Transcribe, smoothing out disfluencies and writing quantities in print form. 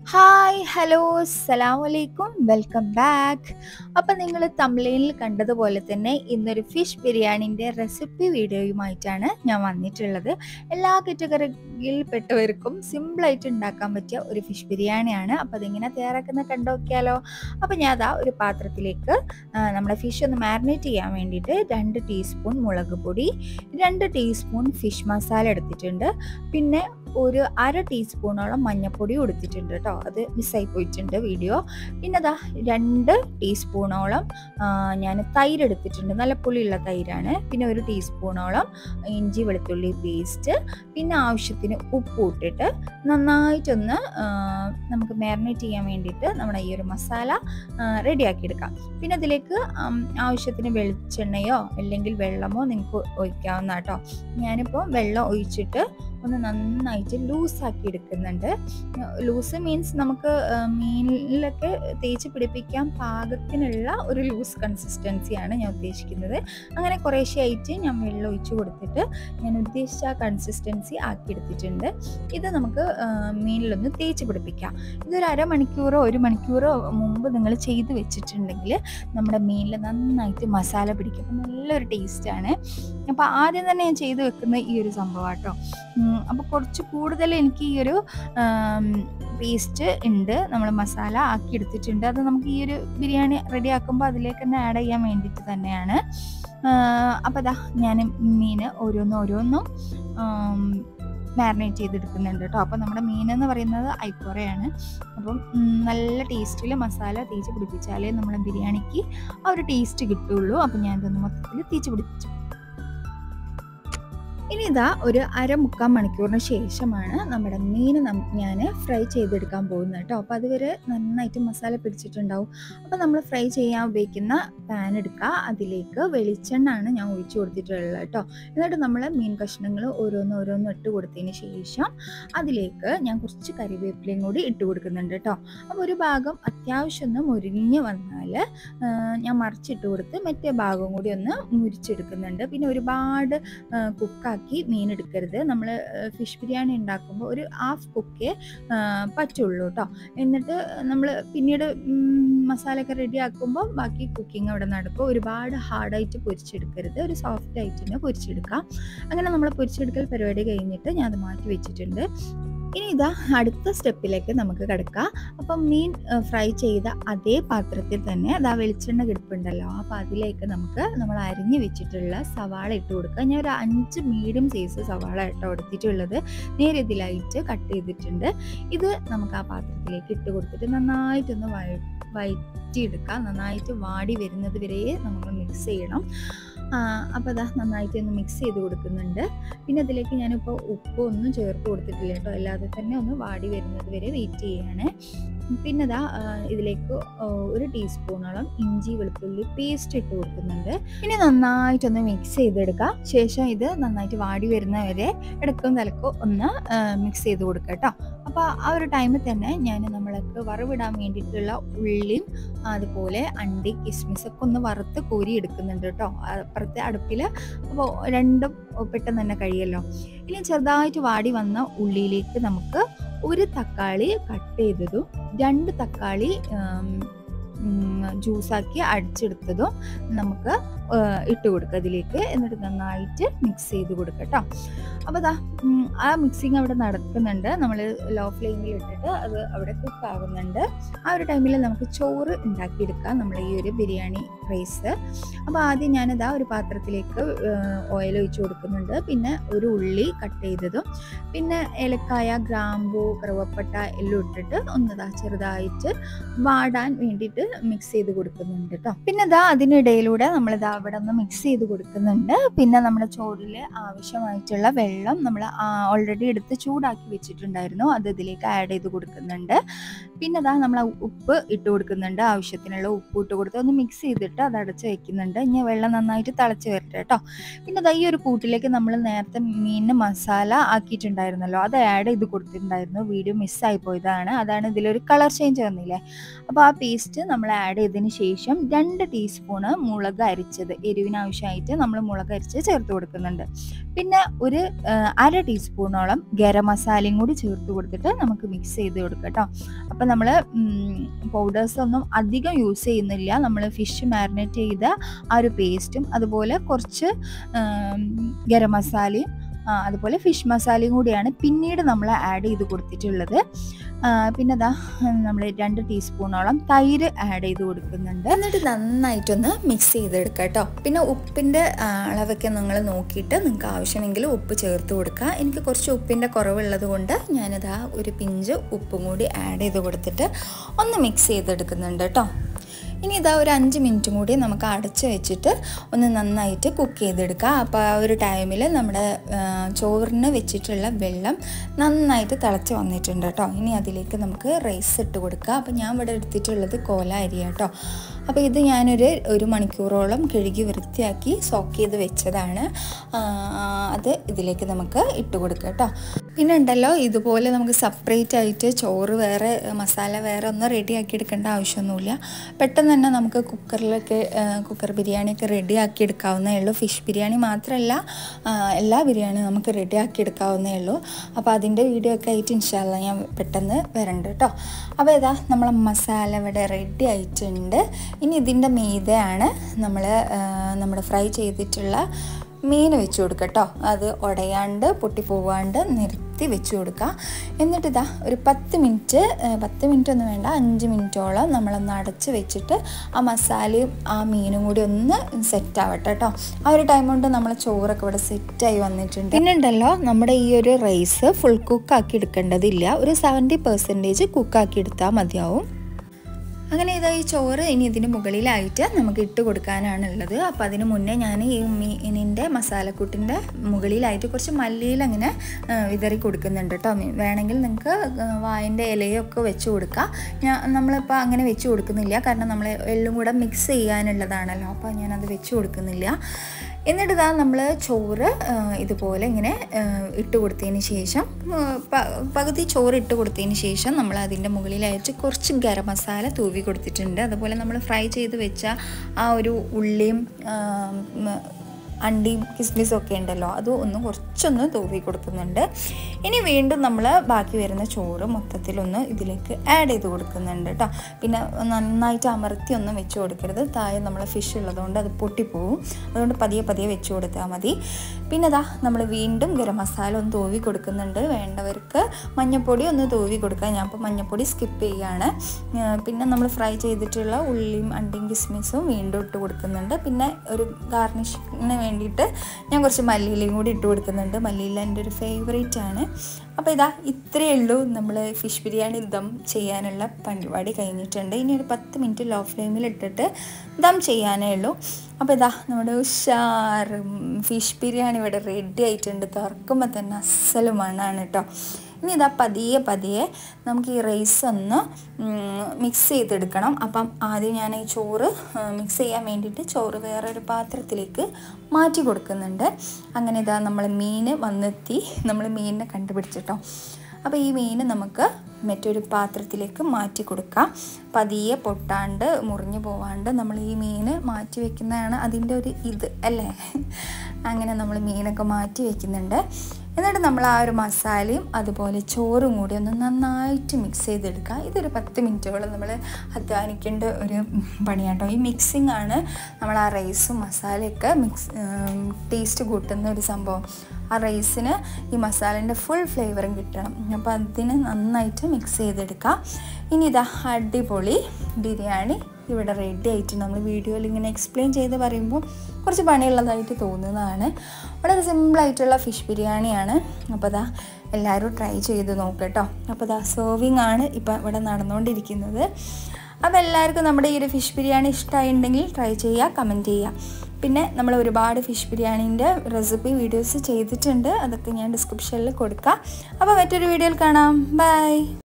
Hi hello അസ്സലാമലൈക്കും welcome back. അപ്പം നിങ്ങൾ തംബ്നെയിലിൽ കണ്ടതുപോലെ തന്നെ ഇന്നൊരു ഫിഷ് ബിരിയാണിൻ്റെ റെസിപ്പി വീഡിയോയുമായിട്ടാണ് ഞാൻ വന്നിട്ടുള്ളത്. എല്ലാ കാറ്റഗറിയിൽ പെട്ടവർക്കും സിമ്പിളായിട്ട് ഉണ്ടാക്കാൻ പറ്റിയ ഒരു ഫിഷ് ബിരിയാണിയാണ്. അപ്പോൾ അതെങ്ങനെ തയ്യാറാക്കുന്നത് കണ്ടു നോക്കിയാലോ. അപ്പോൾ ഞാൻ അതാ ഒരു പാത്രത്തിലേക്ക് നമ്മുടെ ഫിഷ് ഒന്ന് മാരിനേറ്റ് ചെയ്യാൻ വേണ്ടിയിട്ട് 2 ടീസ്പൂൺ മുളക് പൊടി, 2 ടീസ്പൂൺ ഫിഷ് മസാല എടുത്തിട്ടുണ്ട്. പിന്നെ ഒരു 1/2 ടീസ്പൂണോളം മഞ്ഞൾപ്പൊടി കൊടുത്തിട്ടുണ്ട് കേട്ടോ. അത് മിസ്സായി പോയിട്ടുണ്ട് വീഡിയോ. പിന്നെ അതാ 2 ടീസ്പൂണോളം ഞാൻ തൈര് എടുത്തിട്ടുണ്ട്. നല്ല പുളിയുള്ള തൈരാണ്. പിന്നെ 1 ടീസ്പൂണോളം ഇഞ്ചി വെളുത്തുള്ളി പേസ്റ്റ്, പിന്നെ ആവശ്യത്തിന് ഉപ്പ് ഇട്ടിട്ട് നന്നായിട്ടൊന്ന് നമുക്ക് മാരിനേറ്റ് ചെയ്യാൻ വേണ്ടിയിട്ട് നമ്മുടെ ഈ ഒരു മസാല റെഡിയാക്കി എടുക്കാം. പിന്നെ അതിലേക്ക് ആവശ്യത്തിന് വെളിച്ചെണ്ണയോ അല്ലെങ്കിൽ വെള്ളമോ നിങ്ങൾക്ക് ഒഴിക്കാവുന്ന കേട്ടോ. ഞാനിപ്പോൾ വെള്ളം ഒഴിച്ചിട്ട് ഒന്ന് നന്നായിട്ട് ലൂസാക്കി എടുക്കുന്നുണ്ട്. ലൂസ് മീൻസ് നമുക്ക് മീനിലൊക്കെ തേച്ച് പിടിപ്പിക്കാൻ പാകത്തിനുള്ള ഒരു ലൂസ് കൺസിസ്റ്റൻസിയാണ് ഞാൻ ഉദ്ദേശിക്കുന്നത്. അങ്ങനെ കുറേശ്ശെയായിട്ട് ഞാൻ വെള്ളം ഒഴിച്ച് കൊടുത്തിട്ട് ഞാൻ ഉദ്ദേശിച്ച കൺസിസ്റ്റൻസി ആക്കി എടുത്തിട്ടുണ്ട്. ഇത് നമുക്ക് മീനിലൊന്ന് തേച്ച് പിടിപ്പിക്കാം. ഇതൊരു അരമണിക്കൂറോ 1 മണിക്കൂറോ മുമ്പ് നിങ്ങൾ ചെയ്ത് വെച്ചിട്ടുണ്ടെങ്കിൽ നമ്മുടെ മീനിൽ നന്നായിട്ട് മസാല പിടിക്കും. അപ്പം നല്ലൊരു ടേസ്റ്റാണ്. അപ്പോൾ ആദ്യം തന്നെ ഞാൻ ചെയ്ത് വെക്കുന്ന ഈ ഒരു സംഭവം കേട്ടോ. അപ്പോൾ കുറച്ച് കൂടുതൽ എനിക്ക് ഈ ഒരു പേസ്റ്റ് ഉണ്ട്, നമ്മൾ മസാല ആക്കി എടുത്തിട്ടുണ്ട്. അത് നമുക്ക് ഈ ഒരു ബിരിയാണി റെഡി ആക്കുമ്പോൾ അതിലേക്ക് തന്നെ ആഡ് ചെയ്യാൻ വേണ്ടിയിട്ട് തന്നെയാണ്. അപ്പോൾ അതാ ഞാൻ മീൻ ഓരോന്നും മാരിനേറ്റ് ചെയ്തെടുക്കുന്നുണ്ട് കേട്ടോ. അപ്പോൾ നമ്മുടെ മീനെന്ന് പറയുന്നത് ഐക്കോറയാണ്. അപ്പം നല്ല ടേസ്റ്റിൽ മസാല തേച്ച് പിടിപ്പിച്ചാലേ നമ്മളെ ബിരിയാണിക്ക് ആ ഒരു ടേസ്റ്റ് കിട്ടുള്ളൂ. അപ്പം ഞാനിതൊന്ന് മൊത്തത്തിൽ തേച്ച് പിടിപ്പിച്ചു. ഇനി ഇതാ ഒരു 1/4 മണിക്കൂറിന് ശേഷമാണ് നമ്മുടെ മീൻ ഞാൻ ഫ്രൈ ചെയ്തെടുക്കാൻ പോകുന്നത് കേട്ടോ. അപ്പോൾ അതുവരെ നന്നായിട്ട് മസാല പിടിച്ചിട്ടുണ്ടാവും. അപ്പോൾ നമ്മൾ ഫ്രൈ ചെയ്യാൻ ഉപയോഗിക്കുന്ന പാൻ എടുക്കുക. അതിലേക്ക് വെളിച്ചെണ്ണയാണ് ഞാൻ ഒഴിച്ചു കൊടുത്തിട്ടുള്ളത് കേട്ടോ. എന്നിട്ട് നമ്മൾ മീൻ കഷ്ണങ്ങൾ ഓരോന്നും ഇട്ട് കൊടുത്തതിന് ശേഷം അതിലേക്ക് ഞാൻ കുറച്ച് കരിവേപ്പിലയും കൂടി ഇട്ട് കൊടുക്കുന്നുണ്ട് കേട്ടോ. അപ്പോൾ ഒരു ഭാഗം അത്യാവശ്യം ഒന്ന് മുരിഞ്ഞ് വന്നാൽ ഞാൻ മറിച്ചിട്ട് കൊടുത്ത് മറ്റേ ഭാഗവും കൂടി ഒന്ന് മുരിച്ചെടുക്കുന്നുണ്ട്. പിന്നെ ഒരുപാട് കുക്കാക്കി മീൻ എടുക്കരുത്. നമ്മൾ ഫിഷ് ബിരിയാണി ഉണ്ടാക്കുമ്പോൾ ഒരു 1/2 കുക്കേ പറ്റുള്ളൂ കേട്ടോ. എന്നിട്ട് നമ്മൾ പിന്നീട് മസാലയൊക്കെ റെഡി ആക്കുമ്പോൾ ബാക്കി കുക്കിംഗ് അവിടെ നടക്കും. ഒരുപാട് ഹാർഡായിട്ട് പൊരിച്ചെടുക്കരുത്, ഒരു സോഫ്റ്റ് ആയിട്ട് തന്നെ പൊരിച്ചെടുക്കാം. അങ്ങനെ നമ്മൾ പൊരിച്ചെടുക്കൽ പരിപാടി കഴിഞ്ഞിട്ട് ഞാൻ അത് മാറ്റി വെച്ചിട്ടുണ്ട്. ഇനി ഇതാ അടുത്ത സ്റ്റെപ്പിലേക്ക് നമുക്ക് കിടക്കാം. അപ്പം മീൻ ഫ്രൈ ചെയ്ത അതേ പാത്രത്തിൽ തന്നെ അതാ വെളിച്ചെണ്ണ കിടപ്പുണ്ടല്ലോ. അപ്പോൾ അതിലേക്ക് നമ്മൾ അരിഞ്ഞ് വെച്ചിട്ടുള്ള സവാള ഇട്ട് കൊടുക്കുക. ഞാൻ ഒരു 5 മീഡിയം സൈസ് സവാള ഇട്ടോ എടുത്തിട്ടുള്ളത്. നേരെ ഇതിലായിട്ട് കട്ട് ചെയ്തിട്ടുണ്ട്. ഇത് നമുക്ക് ആ പാത്രത്തിലേക്ക് ഇട്ട് കൊടുത്തിട്ട് നന്നായിട്ടൊന്ന് വഴറ്റിയെടുക്കാം. നന്നായിട്ട് വാടി വരുന്നത് വരെ നമ്മൾ മിക്സ് ചെയ്യണം. അപ്പോൾ അതാ നന്നായിട്ട് ഒന്ന് മിക്സ് ചെയ്ത് കൊടുക്കുന്നുണ്ട്. പിന്നെ അതിലേക്ക് ഞാനിപ്പോൾ ഉപ്പൊന്നും ചേർത്ത് കൊടുത്തിട്ടില്ല കേട്ടോ. അല്ലാതെ തന്നെ ഒന്ന് വാടി വരുന്നത് വരെ വെയിറ്റ് ചെയ്യാണ്. പിന്നെ അതാ ഇതിലേക്ക് 1 ടീസ്പൂണോളം ഇഞ്ചി വെളുത്തുള്ളി പേസ്റ്റ് ഇട്ട് കൊടുക്കുന്നുണ്ട്. ഇനി നന്നായിട്ടൊന്ന് മിക്സ് ചെയ്തെടുക്കുക. ശേഷം ഇത് നന്നായിട്ട് വാടി വരുന്നവരെ ഇടക്കും തലക്കും ഒന്ന് മിക്സ് ചെയ്ത് കൊടുക്കുക കേട്ടോ. അപ്പോൾ ആ ഒരു ടൈമിൽ തന്നെ നമ്മൾക്ക് വറവിടാൻ വേണ്ടിയിട്ടുള്ള ഉള്ളിയും അതുപോലെ അണ്ടി കിസ്മിസൊക്കെ ഒന്ന് വറുത്ത് കോരി എടുക്കുന്നുണ്ട് കേട്ടോ അപ്പുറത്തെ അടുപ്പിൽ. അപ്പോൾ രണ്ടും പെട്ടെന്ന് തന്നെ കഴിയല്ലോ. ഇനി ചെറുതായിട്ട് വാടി വന്ന ഉള്ളിയിലേക്ക് നമുക്ക് 1 തക്കാളി കട്ട് ചെയ്തതും 2 തക്കാളി ജ്യൂസാക്കി അടിച്ചെടുത്തതും നമുക്ക് ഇട്ട് കൊടുക്കുക അതിലേക്ക്. എന്നിട്ട് നന്നായിട്ട് മിക്സ് ചെയ്ത് കൊടുക്കുക കേട്ടോ. അപ്പോൾ അതാ ആ മിക്സിങ് അവിടെ നടക്കുന്നുണ്ട്. നമ്മൾ ലോ ഫ്ലെയിമിൽ ഇട്ടിട്ട് അത് അവിടെ കുക്ക് ആകുന്നുണ്ട്. ആ ഒരു ടൈമിൽ നമുക്ക് ചോറ് ഉണ്ടാക്കിയെടുക്കാം, നമ്മൾ ഈ ഒരു ബിരിയാണി റൈസ്. അപ്പോൾ ആദ്യം ഞാനിതാ ഒരു പാത്രത്തിലേക്ക് ഓയിൽ ഒഴിച്ച് കൊടുക്കുന്നുണ്ട്. പിന്നെ ഒരു ഉള്ളി കട്ട് ചെയ്തതും പിന്നെ ഏലക്കായ, ഗ്രാമ്പൂ, കറുവപ്പട്ട എല്ലാം ഇട്ടിട്ട് ഒന്നതാ ചെറുതായിട്ട് വാടാൻ വേണ്ടിയിട്ട് മിക്സ് ചെയ്ത് കൊടുക്കുന്നുണ്ട് കേട്ടോ. പിന്നെ ഇതാ അതിനിടയിലൂടെ നമ്മളിതാ അവിടെ ഒന്ന് മിക്സ് ചെയ്ത് കൊടുക്കുന്നുണ്ട്. പിന്നെ നമ്മുടെ ചോറിൽ ആവശ്യമായിട്ടുള്ള വെള്ളം നമ്മൾ ഓൾറെഡി എടുത്ത് ചൂടാക്കി വെച്ചിട്ടുണ്ടായിരുന്നു, അത് ഇതിലേക്ക് ആഡ് ചെയ്ത് കൊടുക്കുന്നുണ്ട്. പിന്നെ അതാ നമ്മൾ ഉപ്പ് ഇട്ട് കൊടുക്കുന്നുണ്ട്. ആവശ്യത്തിനുള്ള ഉപ്പ് ഇട്ട് കൊടുത്ത് ഒന്ന് മിക്സ് ചെയ്തിട്ട് അത് അടച്ച് വെക്കുന്നുണ്ട്. ഇനി വെള്ളം നന്നായിട്ട് തിളച്ച് വരട്ടെ കേട്ടോ. പിന്നെ അതാ ഈ ഒരു കൂട്ടിലേക്ക് നമ്മൾ നേരത്തെ മീനിന് മസാല ആക്കിയിട്ടുണ്ടായിരുന്നല്ലോ, അത് ആഡ് ചെയ്ത് കൊടുത്തിട്ടുണ്ടായിരുന്നു. വീഡിയോ മിസ്സായി പോയതാണ്. അതാണ് ഇതിലൊരു കളർ ചേഞ്ച് വന്നില്ലേ. അപ്പോൾ ആ പേസ്റ്റ് നമ്മൾ നമ്മൾ ആഡ് ചെയ്തതിന് ശേഷം 2 ടീസ്പൂണ് മുളക് അരിച്ചത്, എരിവിന് ആവശ്യമായിട്ട് നമ്മൾ മുളക് അരിച്ച് ചേർത്ത് കൊടുക്കുന്നുണ്ട്. പിന്നെ ഒരു 1/2 ടീസ്പൂണോളം ഗരം മസാലയും കൂടി ചേർത്ത് കൊടുത്തിട്ട് നമുക്ക് മിക്സ് ചെയ്ത് കൊടുക്കാം കേട്ടോ. അപ്പം നമ്മൾ പൗഡേഴ്സ് ഒന്നും അധികം യൂസ് ചെയ്യുന്നില്ല. നമ്മൾ ഫിഷ് മാരിനേറ്റ് ചെയ്ത ആ ഒരു പേസ്റ്റും അതുപോലെ കുറച്ച് ഗരം മസാലയും അതുപോലെ ഫിഷ് മസാലയും കൂടിയാണ് പിന്നീട് നമ്മൾ ആഡ് ചെയ്ത് കൊടുത്തിട്ടുള്ളത്. പിന്നെ അതാ നമ്മൾ 2 ടീസ്പൂണോളം തൈര് ആഡ് ചെയ്ത് കൊടുക്കുന്നുണ്ട്. എന്നിട്ട് നന്നായിട്ടൊന്ന് മിക്സ് ചെയ്തെടുക്കുക കേട്ടോ. പിന്നെ ഉപ്പിൻ്റെ അളവൊക്കെ നിങ്ങൾ നോക്കിയിട്ട് നിങ്ങൾക്ക് ആവശ്യമെങ്കിൽ ഉപ്പ് ചേർത്ത് കൊടുക്കുക. എനിക്ക് കുറച്ച് ഉപ്പിൻ്റെ കുറവുള്ളത് കൊണ്ട് ഞാനിതാ ഒരു പിഞ്ച് ഉപ്പും കൂടി ആഡ് ചെയ്ത് കൊടുത്തിട്ട് ഒന്ന് മിക്സ് ചെയ്തെടുക്കുന്നുണ്ട് കേട്ടോ. ഇനി ഇതാ ഒരു 5 മിനിറ്റും കൂടി നമുക്ക് അടച്ച് വെച്ചിട്ട് ഒന്ന് നന്നായിട്ട് കുക്ക് ചെയ്തെടുക്കുക. അപ്പോൾ ആ ഒരു ടൈമിൽ നമ്മുടെ ചോറിന് വെച്ചിട്ടുള്ള വെള്ളം നന്നായിട്ട് തിളച്ച് വന്നിട്ടുണ്ട് കേട്ടോ. ഇനി അതിലേക്ക് നമുക്ക് റൈസ് ഇട്ട് കൊടുക്കുക. അപ്പോൾ ഞാൻ ഇവിടെ എടുത്തിട്ടുള്ളത് കോല അരി കേട്ടോ. അപ്പോൾ ഇത് ഒരു മണിക്കൂറോളം കഴുകി വൃത്തിയാക്കി സോക്ക് ചെയ്ത് വെച്ചതാണ്. അത് ഇതിലേക്ക് നമുക്ക് ഇട്ട് കൊടുക്കുക കേട്ടോ. പിന്നെ ഉണ്ടല്ലോ, ഇതുപോലെ നമുക്ക് സെപ്പറേറ്റ് ആയിട്ട് ചോറ് വേറെ മസാല വേറെ ഒന്നും റെഡിയാക്കി എടുക്കേണ്ട ആവശ്യമൊന്നുമില്ല. പെട്ടെന്ന് തന്നെ നമുക്ക് കുക്കർ ബിരിയാണിയൊക്കെ റെഡിയാക്കി എടുക്കാവുന്നേ ഉള്ളൂ. ഫിഷ് ബിരിയാണി മാത്രമല്ല, എല്ലാ ബിരിയാണിയും നമുക്ക് റെഡിയാക്കി എടുക്കാവുന്നേ ഉള്ളൂ. അപ്പോൾ അതിൻ്റെ വീഡിയോ ഒക്കെ ആയിട്ട് ഇൻഷാ അല്ലാ ഞാൻ പെട്ടെന്ന് വരണ്ട് കേട്ടോ. അപ്പോൾ ഇതാ നമ്മളെ മസാല ഇവിടെ റെഡി ആയിട്ടുണ്ട്. ഇനി ഇതിൻ്റെ മീതെയാണ് നമ്മൾ ഫ്രൈ ചെയ്തിട്ടുള്ള മീൻ വെച്ച് കൊടുക്കുക കേട്ടോ. അത് ഉടയാണ്ട് പൊട്ടിപ്പോവാണ്ട് നിർത്തി വെച്ച് കൊടുക്കുക. എന്നിട്ടിതാ ഒരു 10 മിനിറ്റ് ഒന്നും വേണ്ട, 5 മിനിറ്റോളം നമ്മളൊന്ന് അടച്ച് വെച്ചിട്ട് ആ മസാലയും ആ മീനും കൂടി ഒന്ന് സെറ്റ് ആവട്ടെ കേട്ടോ. ആ ഒരു ടൈം കൊണ്ട് നമ്മളെ ചോറൊക്കെ ഇവിടെ സെറ്റായി വന്നിട്ടുണ്ട്. പിന്നെ ഉണ്ടല്ലോ, നമ്മുടെ ഈ ഒരു റൈസ് ഫുൾ കുക്കാക്കി എടുക്കേണ്ടതില്ല, ഒരു 70% കുക്കാക്കി എടുത്താൽ മതിയാവും. അങ്ങനെ ഇതാ ഈ ചോറ് ഇനി ഇതിന് മുകളിലായിട്ട് നമുക്ക് ഇട്ട് കൊടുക്കാനാണുള്ളത്. അപ്പോൾ അതിന് മുന്നേ ഞാൻ ഈ മീനിൻ്റെ മസാലക്കൂട്ടിൻ്റെ മുകളിലായിട്ട് കുറച്ച് മല്ലിയിൽ അങ്ങനെ വിതറി കൊടുക്കുന്നുണ്ട് കേട്ടോ. വേണമെങ്കിൽ നിങ്ങൾക്ക് വായൻ്റെ ഇലയൊക്കെ വെച്ച് കൊടുക്കാം. നമ്മളിപ്പോൾ അങ്ങനെ വെച്ച് കൊടുക്കുന്നില്ല, കാരണം നമ്മൾ എല്ലാം കൂടെ മിക്സ് ചെയ്യാനുള്ളതാണല്ലോ. അപ്പോൾ ഞാനത് വെച്ച് കൊടുക്കുന്നില്ല. എന്നിട്ട് ഇതാ നമ്മൾ ചോറ് ഇതുപോലെ ഇങ്ങനെ ഇട്ട് കൊടുത്തതിന് ശേഷം പകുതി ചോറ് ഇട്ട് കൊടുത്തതിന് ശേഷം നമ്മൾ അതിൻ്റെ മുകളിലായിട്ട് കുറച്ച് ഗരം മസാല തൂവി കൊടുത്തിട്ടുണ്ട്. അതുപോലെ നമ്മൾ ഫ്രൈ ചെയ്ത് വെച്ച ആ ഒരു ഉള്ളിയും അണ്ടിയും കിസ്മിസും ഒക്കെ ഉണ്ടല്ലോ, അത് കുറച്ചൊന്ന് തൂവി കൊടുക്കുന്നുണ്ട്. ഇനി വീണ്ടും നമ്മൾ ബാക്കി വരുന്ന ചോറ് മൊത്തത്തിലൊന്ന് ഇതിലേക്ക് ആഡ് ചെയ്ത് കൊടുക്കുന്നുണ്ട് കേട്ടോ. പിന്നെ നന്നായിട്ട് അമർത്തി ഒന്നും വെച്ച് കൊടുക്കരുത്, താഴെ നമ്മൾ ഫിഷ് ഉള്ളതുകൊണ്ട് അത് പൊട്ടിപ്പോവും. അതുകൊണ്ട് പതിയെ വെച്ച് കൊടുത്താൽ മതി. പിന്നെ ഇതാ നമ്മൾ വീണ്ടും ഗരം മസാല ഒന്ന് തൂവി കൊടുക്കുന്നുണ്ട്. വേണ്ടവർക്ക് മഞ്ഞൾപ്പൊടി ഒന്ന് തൂവി കൊടുക്കുക. ഞാൻ ഇപ്പോൾ മഞ്ഞൾപ്പൊടി സ്കിപ്പ് ചെയ്യുകയാണ്. പിന്നെ നമ്മൾ ഫ്രൈ ചെയ്തിട്ടുള്ള ഉള്ളിയും അണ്ടിയും കിസ്മിസും വീണ്ടും ഇട്ട് കൊടുക്കുന്നുണ്ട്. പിന്നെ ഒരു ഗാർണിഷിന് വേണ്ടിയിട്ട് ഞാൻ കുറച്ച് മല്ലിയിലയും കൂടി ഇട്ട് കൊടുക്കുന്നുണ്ട്. മല്ലിയില എൻ്റെ ഒരു ഫേവറേറ്റ് ആണ്. അപ്പോൾ ഇതാ ഇത്രയേ ഉള്ളൂ, നമ്മൾ ഫിഷ് ബിരിയാണി ദം ചെയ്യാനുള്ള പരിപാടി കഴിഞ്ഞിട്ടുണ്ട്. ഇനി ഒരു 10 മിനിറ്റ് ലോ ഫ്ലെയിമിൽ ഇട്ടിട്ട് ദം ചെയ്യാനേ ഉള്ളൂ. അപ്പോൾ ഇതാ നമ്മുടെ ഉഷാർ ഫിഷ് ബിരിയാണി ഇവിടെ റെഡി ആയിട്ടുണ്ട്. തുറക്കുമ്പോൾ തന്നെ അസല് മണമാണ് കേട്ടോ. ഇനി ഇതാ പതിയെ നമുക്ക് ഈ റൈസ് ഒന്ന് മിക്സ് ചെയ്തെടുക്കണം. അപ്പം ആദ്യം ഞാൻ ഈ ചോറ് മിക്സ് ചെയ്യാൻ വേണ്ടിയിട്ട് ചോറ് വേറൊരു പാത്രത്തിലേക്ക് മാറ്റി കൊടുക്കുന്നുണ്ട്. അങ്ങനെ ഇതാ നമ്മൾ മീൻ വന്നെത്തി, നമ്മൾ മീനിനെ കണ്ടുപിടിച്ചിട്ടോ. അപ്പോൾ ഈ മീൻ നമുക്ക് മറ്റൊരു പാത്രത്തിലേക്ക് മാറ്റി കൊടുക്കാം. പതിയെ പൊട്ടാണ്ട് മുറിഞ്ഞു പോവാണ്ട് നമ്മൾ ഈ മീൻ മാറ്റി വെക്കുന്നതാണ് അതിൻ്റെ ഒരു ഇത് അല്ലേ. അങ്ങനെ നമ്മൾ മീനൊക്കെ മാറ്റി വെക്കുന്നുണ്ട്. എന്നിട്ട് നമ്മൾ ആ ഒരു മസാലയും അതുപോലെ ചോറും കൂടി ഒന്ന് നന്നായിട്ട് മിക്സ് ചെയ്തെടുക്കുക. ഇതൊരു 10 മിനിറ്റോളം നമ്മൾ അധ്വാനിക്കേണ്ട ഒരു പണിയാട്ടോ. ഈ മിക്സിംഗ് ആണ് നമ്മൾ ആ റൈസും മസാലയൊക്കെ ടേസ്റ്റ് കൂട്ടുന്ന ഒരു സംഭവം. ആ റൈസിന് ഈ മസാലേൻ്റെ ഫുൾ ഫ്ലേവറും കിട്ടണം. അപ്പോൾ അതിന് നന്നായിട്ട് മിക്സ് ചെയ്തെടുക്കാം. ഇനി ഇതാ അടിപൊളി ബിരിയാണി ഇവിടെ റെഡി ആയിട്ട് നമ്മൾ വീഡിയോയിൽ ഇങ്ങനെ എക്സ്പ്ലെയിൻ ചെയ്ത് പറയുമ്പോൾ കുറച്ച് പണിയുള്ളതായിട്ട് തോന്നുന്നതാണ്. വളരെ സിമ്പിളായിട്ടുള്ള ഫിഷ് ബിരിയാണിയാണ്. അപ്പോൾ അതാ എല്ലാവരും ട്രൈ ചെയ്ത് നോക്കട്ടോ. അപ്പോൾ അതാ സെർവിങ് ആണ് ഇപ്പോൾ ഇവിടെ നടന്നുകൊണ്ടിരിക്കുന്നത്. അപ്പോൾ എല്ലാവർക്കും നമ്മുടെ ഈ ഒരു ഫിഷ് ബിരിയാണി ഇഷ്ടമായിട്ടുണ്ടെങ്കിൽ ട്രൈ ചെയ്യുക, കമൻറ്റ് ചെയ്യുക. പിന്നെ നമ്മൾ ഒരുപാട് ഫിഷ് ബിരിയാണീൻ്റെ റെസിപ്പി വീഡിയോസ് ചെയ്തിട്ടുണ്ട്, അതൊക്കെ ഞാൻ ഡിസ്ക്രിപ്ഷനിൽ കൊടുക്കാം. അപ്പോൾ മറ്റൊരു വീഡിയോയിൽ കാണാം. ബൈ.